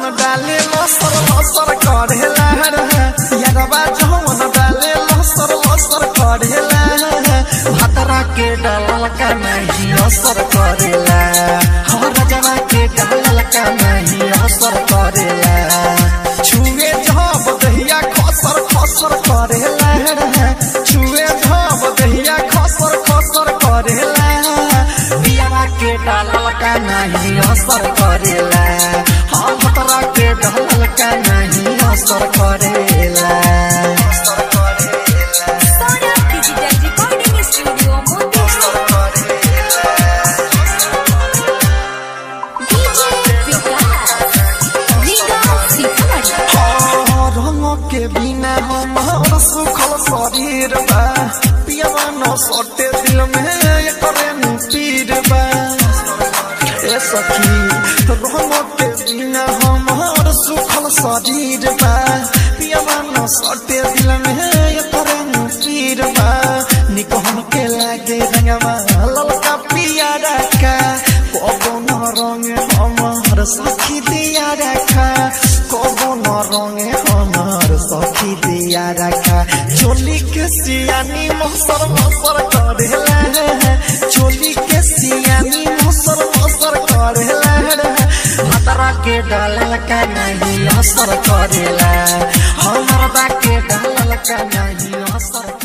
डाले लसर लसर करेला यारबा जवन डाले लसर लसर करेला भतरा के डालल का नहीं असर करेला हर जना के डालल का नहीं असर करेला छुए जब दहिया खसर खसर करेला छुए जब दहिया खसर खसर करेला पियावा के डालल का नहीं असर करेला हम भतरा के डालल का नहीं असर करेला। के बिना हमार सुखल शरीर बा पियावा न सटे दिल में करे पीर बा ए सखी रंग के बिना हमार सुखल शरीर बा पियावा न सटे दिल में करे पीर बा निको हमके लागे रंगवा ललका पिया रखा कबो न रंग हमार सखी दिया रखा कबो न रंग हमार सखी दिया रखा चोली के सियानी मसर मसर करेला चोली के सियानी मसर मसर करेला भतरा के डालल का नहीं असर करेला हमार बा के डालल का नहीं असर